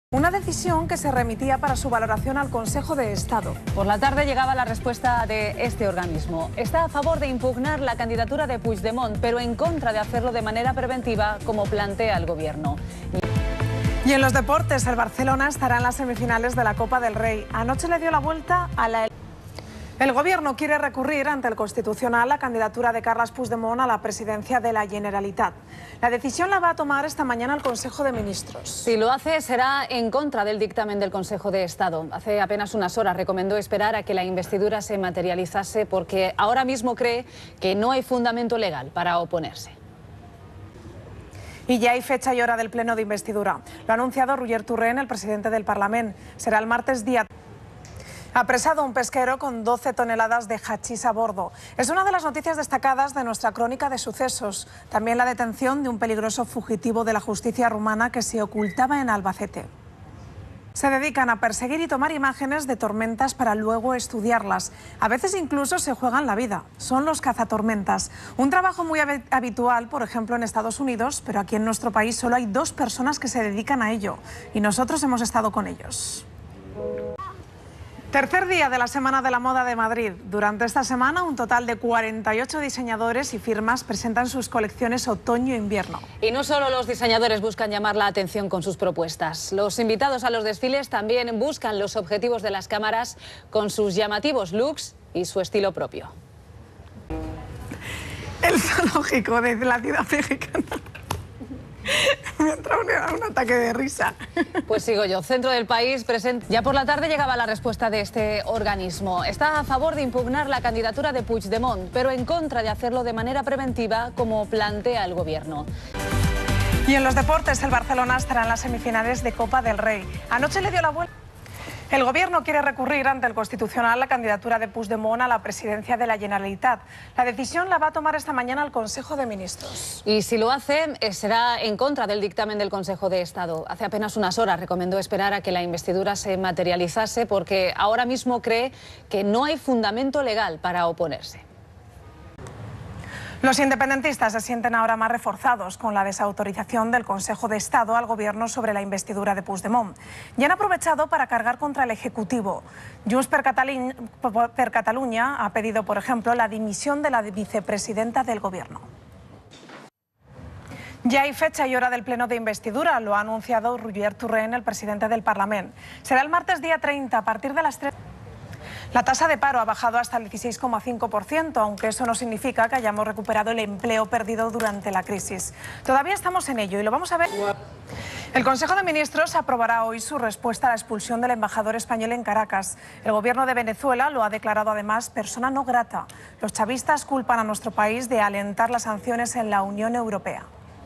Una decisión que se remitía para su valoración al Consejo de Estado. Por la tarde llegaba la respuesta de este organismo. Está a favor de impugnar la candidatura de Puigdemont, pero en contra de hacerlo de manera preventiva, como plantea el Gobierno. Y en los deportes, el Barcelona estará en las semifinales de la Copa del Rey. Anoche le dio la vuelta a la... El Gobierno quiere recurrir ante el Constitucional la candidatura de Carles Puigdemont a la presidencia de la Generalitat. La decisión la va a tomar esta mañana el Consejo de Ministros. Si lo hace, será en contra del dictamen del Consejo de Estado. Hace apenas unas horas recomendó esperar a que la investidura se materializase porque ahora mismo cree que no hay fundamento legal para oponerse. Y ya hay fecha y hora del pleno de investidura. Lo ha anunciado Roger Torrent, el presidente del Parlament. Será el martes día... Ha apresado un pesquero con 12 toneladas de hachís a bordo. Es una de las noticias destacadas de nuestra crónica de sucesos. También la detención de un peligroso fugitivo de la justicia rumana que se ocultaba en Albacete. Se dedican a perseguir y tomar imágenes de tormentas para luego estudiarlas. A veces incluso se juegan la vida. Son los cazatormentas. Un trabajo muy habitual, por ejemplo, en Estados Unidos, pero aquí en nuestro país solo hay 2 personas que se dedican a ello. Y nosotros hemos estado con ellos. Tercer día de la Semana de la Moda de Madrid. Durante esta semana, un total de 48 diseñadores y firmas presentan sus colecciones otoño-invierno. Y no solo los diseñadores buscan llamar la atención con sus propuestas. Los invitados a los desfiles también buscan los objetivos de las cámaras con sus llamativos looks y su estilo propio. El zoológico de la ciudad mexicana. Me ha entrado un ataque de risa. Pues sigo yo. Centro del país presente. Ya por la tarde llegaba la respuesta de este organismo. Está a favor de impugnar la candidatura de Puigdemont, pero en contra de hacerlo de manera preventiva, como plantea el Gobierno. Y en los deportes, el Barcelona estará en las semifinales de Copa del Rey. Anoche le dio la vuelta. El Gobierno quiere recurrir ante el Constitucional la candidatura de Puigdemont a la presidencia de la Generalitat. La decisión la va a tomar esta mañana el Consejo de Ministros. Y si lo hace, será en contra del dictamen del Consejo de Estado. Hace apenas unas horas recomendó esperar a que la investidura se materializase porque ahora mismo cree que no hay fundamento legal para oponerse. Los independentistas se sienten ahora más reforzados con la desautorización del Consejo de Estado al Gobierno sobre la investidura de Puigdemont. Y han aprovechado para cargar contra el Ejecutivo. Junts per Catalunya ha pedido, por ejemplo, la dimisión de la vicepresidenta del Gobierno. Ya hay fecha y hora del pleno de investidura, lo ha anunciado Roger Torrent, el presidente del Parlament. Será el martes día 30 a partir de las 3. La tasa de paro ha bajado hasta el 16,5%, aunque eso no significa que hayamos recuperado el empleo perdido durante la crisis. Todavía estamos en ello y lo vamos a ver. El Consejo de Ministros aprobará hoy su respuesta a la expulsión del embajador español en Caracas. El Gobierno de Venezuela lo ha declarado además persona no grata. Los chavistas culpan a nuestro país de alentar las sanciones en la Unión Europea.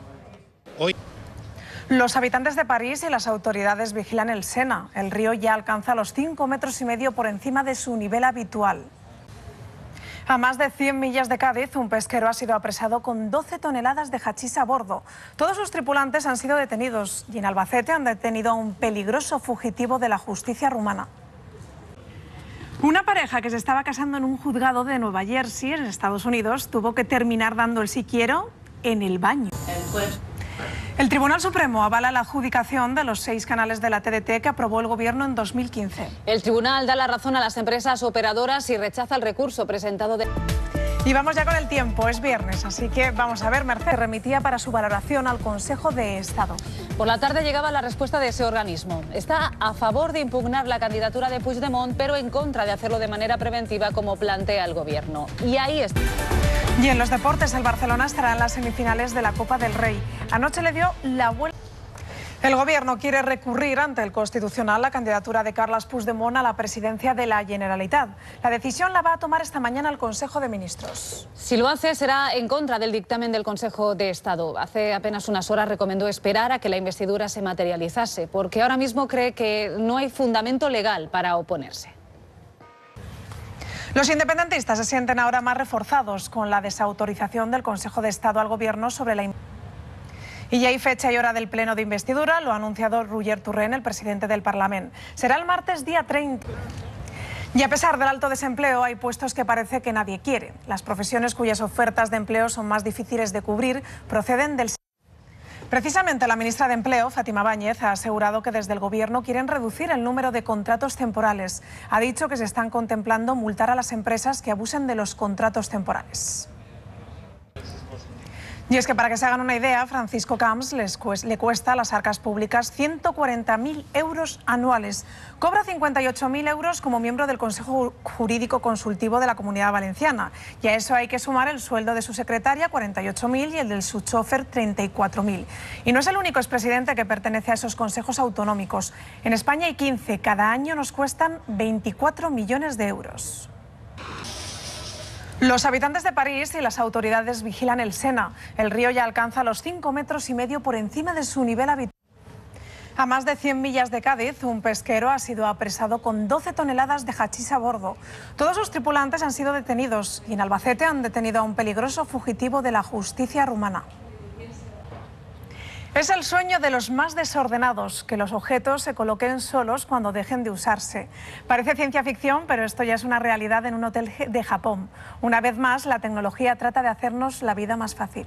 Los habitantes de París y las autoridades vigilan el Sena. El río ya alcanza los 5,5 metros por encima de su nivel habitual. A más de 100 millas de Cádiz, un pesquero ha sido apresado con 12 toneladas de hachís a bordo. Todos sus tripulantes han sido detenidos y en Albacete han detenido a un peligroso fugitivo de la justicia rumana. Una pareja que se estaba casando en un juzgado de Nueva Jersey, en Estados Unidos, tuvo que terminar dando el sí quiero en el baño. El Tribunal Supremo avala la adjudicación de los 6 canales de la TDT que aprobó el Gobierno en 2015. El tribunal da la razón a las empresas operadoras y rechaza el recurso presentado de... Y vamos ya con el tiempo, es viernes, así que vamos a ver, Mercedes remitía para su valoración al Consejo de Estado. Por la tarde llegaba la respuesta de ese organismo. Está a favor de impugnar la candidatura de Puigdemont, pero en contra de hacerlo de manera preventiva, como plantea el Gobierno. Y ahí está. Y en los deportes, el Barcelona estará en las semifinales de la Copa del Rey. Anoche le dio la vuelta. El Gobierno quiere recurrir ante el Constitucional la candidatura de Carles Puigdemont a la presidencia de la Generalitat. La decisión la va a tomar esta mañana el Consejo de Ministros. Si lo hace, será en contra del dictamen del Consejo de Estado. Hace apenas unas horas recomendó esperar a que la investidura se materializase, porque ahora mismo cree que no hay fundamento legal para oponerse. Los independentistas se sienten ahora más reforzados con la desautorización del Consejo de Estado al Gobierno sobre la... Y ya hay fecha y hora del pleno de investidura, lo ha anunciado Roger Torrent, el presidente del Parlament. Será el martes día 30. Y a pesar del alto desempleo, hay puestos que parece que nadie quiere. Las profesiones cuyas ofertas de empleo son más difíciles de cubrir proceden del... Precisamente la ministra de Empleo, Fátima Báñez, ha asegurado que desde el Gobierno quieren reducir el número de contratos temporales. Ha dicho que se están contemplando multar a las empresas que abusen de los contratos temporales. Y es que para que se hagan una idea, Francisco Camps le cuesta a las arcas públicas 140.000 euros anuales. Cobra 58.000 euros como miembro del Consejo Jurídico Consultivo de la Comunidad Valenciana. Y a eso hay que sumar el sueldo de su secretaria, 48.000, y el del su chofer, 34.000. Y no es el único expresidente que pertenece a esos consejos autonómicos. En España hay 15. Cada año nos cuestan 24 millones de euros. Los habitantes de París y las autoridades vigilan el Sena. El río ya alcanza los 5,5 metros por encima de su nivel habitual. A más de 100 millas de Cádiz, un pesquero ha sido apresado con 12 toneladas de hachís a bordo. Todos sus tripulantes han sido detenidos y en Albacete han detenido a un peligroso fugitivo de la justicia rumana. Es el sueño de los más desordenados, que los objetos se coloquen solos cuando dejen de usarse. Parece ciencia ficción, pero esto ya es una realidad en un hotel de Japón. Una vez más, la tecnología trata de hacernos la vida más fácil.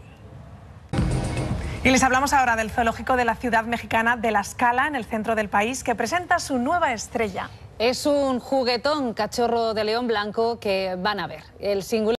Y les hablamos ahora del zoológico de la ciudad mexicana de La Scala, en el centro del país, que presenta su nueva estrella. Es un juguetón cachorro de león blanco que van a ver. El singular